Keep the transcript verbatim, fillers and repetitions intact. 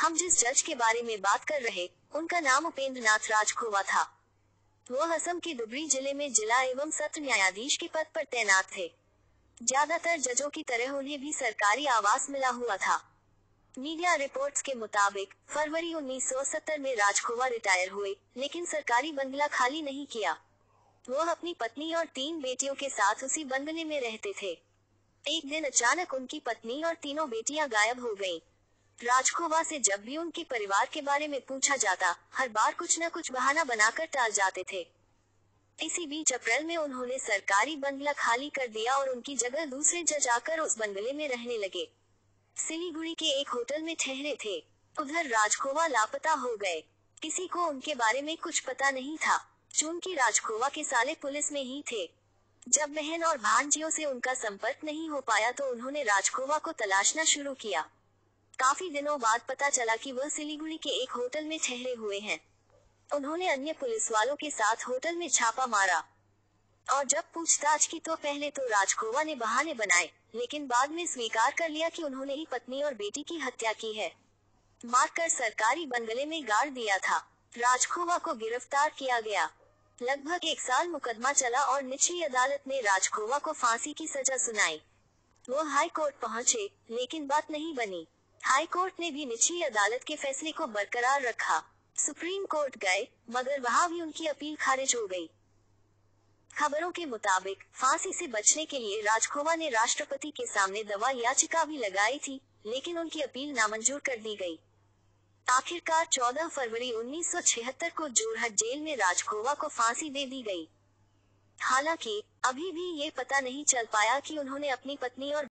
हम जिस जज के बारे में बात कर रहे, उनका नाम उपेंद्र नाथ राजखोवा था। वो असम के धुबरी जिले में जिला एवं सत्र न्यायाधीश के पद पर तैनात थे। ज्यादातर जजों की तरह उन्हें भी सरकारी आवास मिला हुआ था। मीडिया रिपोर्ट्स के मुताबिक फरवरी उन्नीस सौ सत्तर में राजखोवा रिटायर हुए, लेकिन सरकारी बंगला खाली नहीं किया। वो अपनी पत्नी और तीन बेटियों के साथ उसी बंगले में रहते थे। एक दिन अचानक उनकी पत्नी और तीनों बेटियां गायब हो गईं। राजखोवा से जब भी उनके परिवार के बारे में पूछा जाता, हर बार कुछ न कुछ बहाना बनाकर टाल जाते थे। इसी बीच अप्रैल में उन्होंने सरकारी बंगला खाली कर दिया और उनकी जगह दूसरे जज आकर उस बंगले में रहने लगे। सिलीगुड़ी के एक होटल में ठहरे थे। उधर राजखोवा लापता हो गए। किसी को उनके बारे में कुछ पता नहीं था, चूंकि राजखोवा के साले पुलिस में ही थे। जब बहन और भांजियों से उनका संपर्क नहीं हो पाया तो उन्होंने राजखोवा को तलाशना शुरू किया। काफी दिनों बाद पता चला कि वह सिलीगुड़ी के एक होटल में ठहरे हुए हैं। उन्होंने अन्य पुलिस वालों के साथ होटल में छापा मारा और जब पूछताछ की तो पहले तो राजखोवा ने बहाने बनाए, लेकिन बाद में स्वीकार कर लिया कि उन्होंने ही पत्नी और बेटी की हत्या की है। मारकर सरकारी बंगले में गाड़ दिया था। राजखोवा को गिरफ्तार किया गया। लगभग एक साल मुकदमा चला और निचली अदालत ने राजखोवा को फांसी की सजा सुनाई। वो हाई कोर्ट पहुंचे, लेकिन बात नहीं बनी। हाई कोर्ट ने भी निचली अदालत के फैसले को बरकरार रखा। सुप्रीम कोर्ट गए, मगर वहां भी उनकी अपील खारिज हो गई। खबरों के मुताबिक फांसी से बचने के लिए राजखोवा ने राष्ट्रपति के सामने दवा याचिका भी लगाई थी, लेकिन उनकी अपील नामंजूर कर दी गई। आखिरकार चौदह फरवरी उन्नीस सौ छिहत्तर को जोरहट जेल में राजखोवा को फांसी दे दी गई। हालांकि अभी भी ये पता नहीं चल पाया कि उन्होंने अपनी पत्नी और